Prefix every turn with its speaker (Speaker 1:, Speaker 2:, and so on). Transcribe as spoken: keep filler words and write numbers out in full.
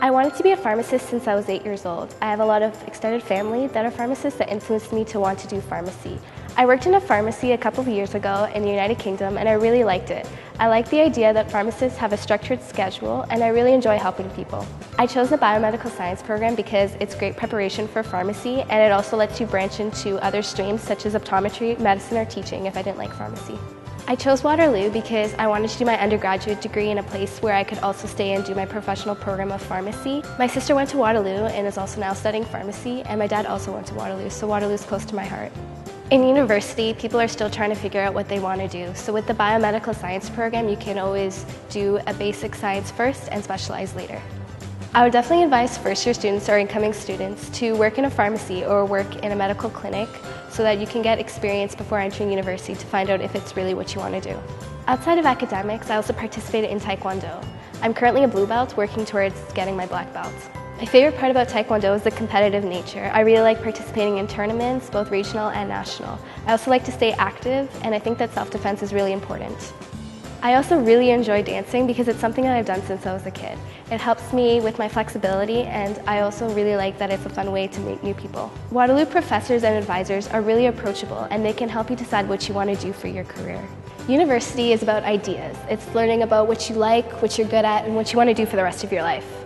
Speaker 1: I wanted to be a pharmacist since I was eight years old. I have a lot of extended family that are pharmacists that influenced me to want to do pharmacy. I worked in a pharmacy a couple of years ago in the United Kingdom and I really liked it. I like the idea that pharmacists have a structured schedule and I really enjoy helping people. I chose the Biomedical Science program because it's great preparation for pharmacy and it also lets you branch into other streams such as optometry, medicine, or teaching if I didn't like pharmacy. I chose Waterloo because I wanted to do my undergraduate degree in a place where I could also stay and do my professional program of pharmacy. My sister went to Waterloo and is also now studying pharmacy, and my dad also went to Waterloo, so Waterloo is close to my heart. In university, people are still trying to figure out what they want to do. So with the Biomedical Science program, you can always do a basic science first and specialize later. I would definitely advise first-year students or incoming students to work in a pharmacy or work in a medical clinic so that you can get experience before entering university to find out if it's really what you want to do. Outside of academics, I also participated in Taekwondo. I'm currently a blue belt working towards getting my black belt. My favorite part about Taekwondo is the competitive nature. I really like participating in tournaments, both regional and national. I also like to stay active, and I think that self-defense is really important. I also really enjoy dancing because it's something that I've done since I was a kid. It helps me with my flexibility, and I also really like that it's a fun way to meet new people. Waterloo professors and advisors are really approachable and they can help you decide what you want to do for your career. University is about ideas. It's learning about what you like, what you're good at, and what you want to do for the rest of your life.